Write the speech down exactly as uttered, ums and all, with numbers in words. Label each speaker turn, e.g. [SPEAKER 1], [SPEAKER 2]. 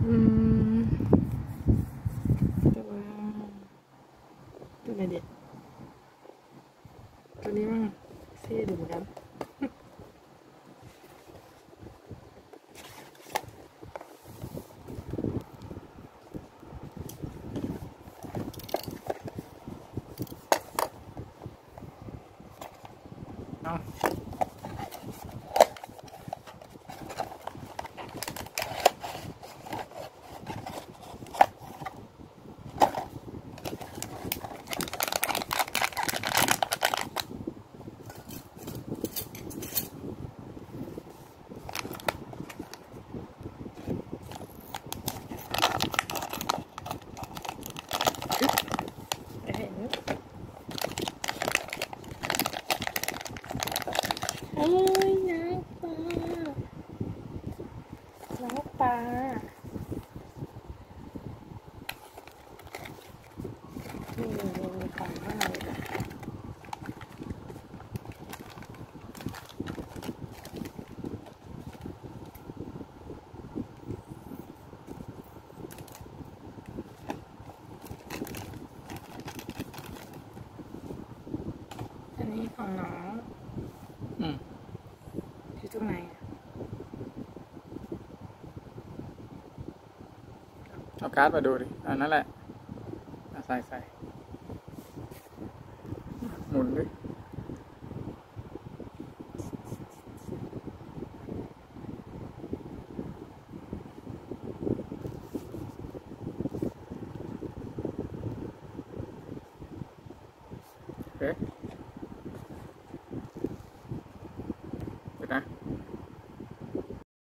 [SPEAKER 1] อืมตัวตัวไหนเด็ดตัวนี้มั่งเท่ดีเหมือนกันเอาเอ้ยน้ำปลาน้ำปลานี่มีของมากเลยนะอันนี้ของน้องอืมอยู่ตรงไหนเอาการ์ดมาดูดิอันนั้นแหละใส่ใส่หมุนดิ